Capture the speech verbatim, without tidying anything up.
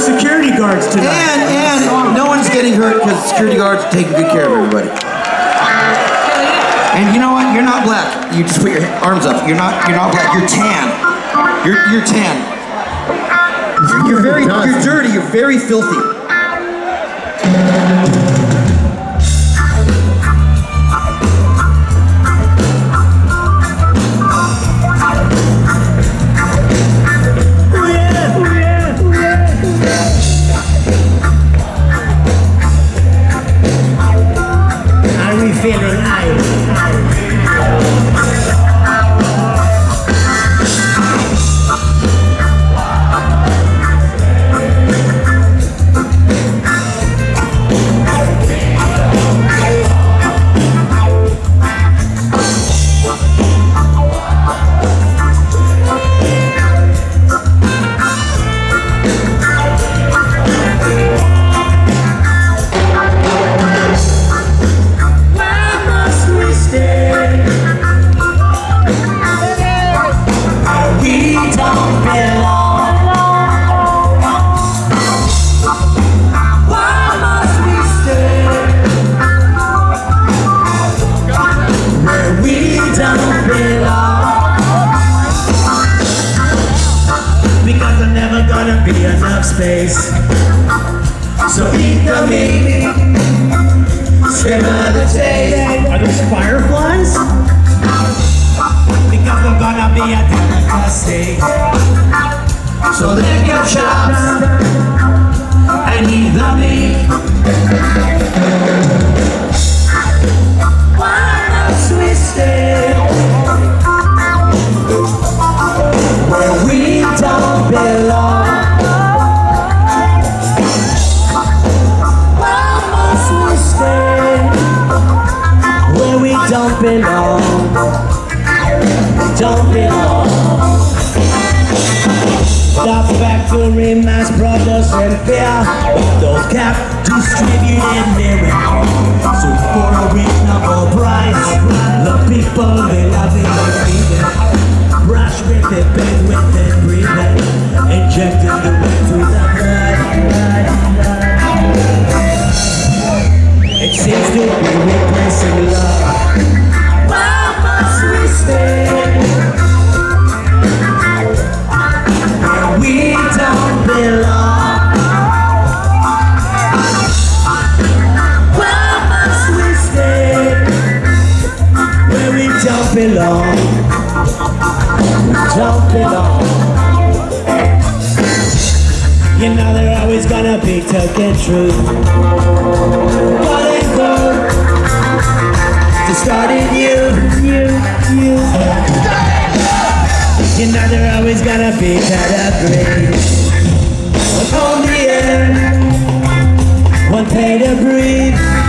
security guards tonight. And, and no one's getting hurt because security guards are taking good care of everybody. And you know what? You're not black. You just put your arms up. You're not. You're not black. You're tan. You're you're tan. You're, you're very. You're dirty. You're very filthy. Be enough space, so eat the meat, simmer the taste. Are those fireflies? Because we're gonna be a delicacy, so lick your chops and eat the meat. Why must we stay where we don't belong? Don't belong, don't belong. The factory mass production fear, those cap distributed lyrics. So for a reasonable price, the people they love it, they feed it. Brush with it, bend with it, breathe it, injecting the way to the blood. It seems to be replacing love. Why must we stay where we don't belong? Why must we stay where we don't belong? We don't belong. You know they're always gonna be talking truth. Started you, you, you. You know they're always gonna be pedigree. One on the air, one pay to breathe.